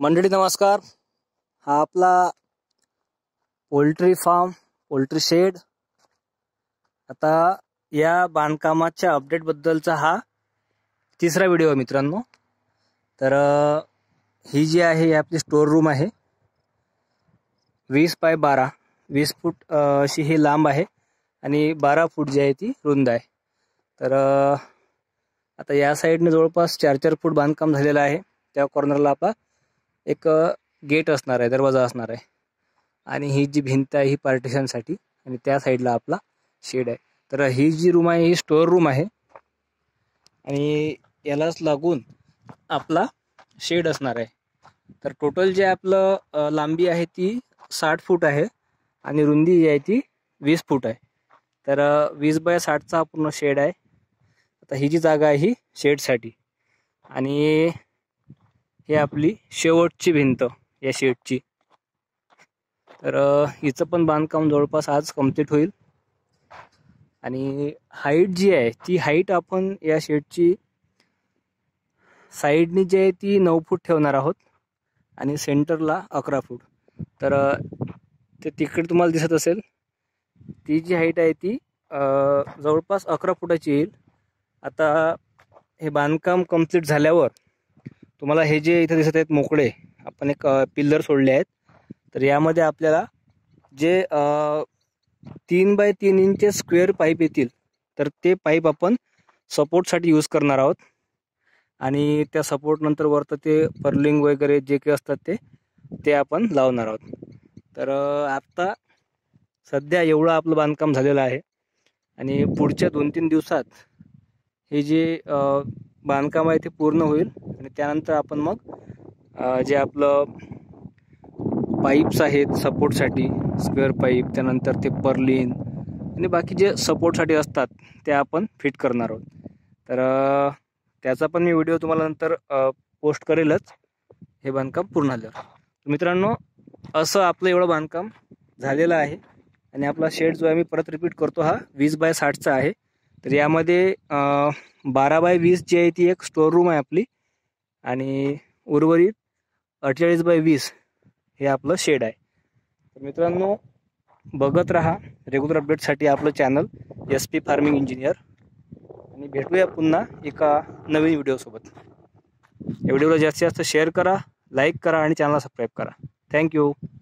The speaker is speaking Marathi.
मंडळी नमस्कार. हा आपला पोल्ट्री फार्म, पोल्ट्री शेड. आता या बांधकामाच्या अपडेट बद्दलचा हा तिसरा व्हिडिओ आहे मित्रांनो. तर ही जी आहे ही आपली स्टोर रूम आहे. 20 बाय 12, 20 फूट अशी ही लांब आहे आणि 12 फूट जी आहे ती रुंद आहे. तर आता या साईडने जवळपास 4-4 फूट बांधकाम झालेलं आहे. त्या कॉर्नरला आपला एक गेट असणार आहे, दरवाजा असणार आहे. आणि ही जी भिंत आहे ही पार्टिशनसाठी, आणि त्या साईडला आपला शेड आहे. तर ही जी रूम आहे ही स्टोअर रूम आहे आणि यालाच लागून आपला शेड असणार आहे. तर टोटल जे आपलं लांबी आहे ती 60 फूट आहे आणि रुंदी जी आहे ती 20 फूट आहे. तर 20 बाय 60चा पूर्ण शेड आहे. आता ही जी जागा आहे ही शेडसाठी, आणि ही आपली शेवटची भिंत या शेडची. तर हिचं पण बांधकाम जवळपास आज कंप्लीट होईल. आणि हाईट जी आहे ती हाईट आपण या शेडची साईडनी जी आहे ती 9 फूट ठेवणार आहोत आणि सेंटरला 11 फूट. तर ते तिकडे तुम्हाला दिसत असेल ती जी हाईट आहे ती जवळपास 11 फुटाची येईल. आता हे बांधकाम कंप्लीट झाल्यावर तुम्हाला हे जे इथे दिसत आहेत मोकळे, आपण एक पिल्लर सोडले आहेत. तर यामध्ये आपल्याला जे 3 बाय 3 इंच स्क्वेअर पाईप येतील, तर ते पाईप आपण सपोर्टसाठी यूज करणार आहोत. आणि त्या सपोर्ट नंतर वरतं ते पर्लिंग वगैरे जे काही असतात ते आपण लावणार आहोत. तर आता सध्या एवढं आपलं बांधकाम झालेलं आहे आणि पुढच्या 2-3 दिवसात हे जे बांधकाम आहे ते पूर्ण होईल. आणि त्यानंतर आपण मग जे आपलं पाईप्स आहेत सपोर्टसाठी, स्क्वेअर पाईप, त्यानंतर ते पर्लिन आणि बाकी जे सपोर्टसाठी असतात ते आपण फिट करणार आहोत. तर त्याचा पण मी व्हिडिओ तुम्हाला नंतर पोस्ट करेलच हे बांधकाम पूर्ण झाल्यावर. मित्रांनो, असं आपलं एवढं बांधकाम झालेलं आहे. आणि आपला शेड जो आहे मी परत रिपीट करतो, हा 20 बाय 60चा आहे. तर यामध्ये 12 बाय 20 जी आहे ती एक स्टोअर रूम आहे आपली, आणि उर्वरित 48 बाय 20 हे आपलं शेड आहे. तर मित्रांनो, बघत राहा रेग्युलर अपडेटसाठी आपलं चॅनल SP फार्मिंग इंजिनियर. आणि भेटूया पुन्हा एका नवीन व्हिडिओसोबत. या व्हिडिओला जास्तीत जास्त शेअर करा, लाईक करा आणि चॅनलला सबस्क्राईब करा. थँक्यू.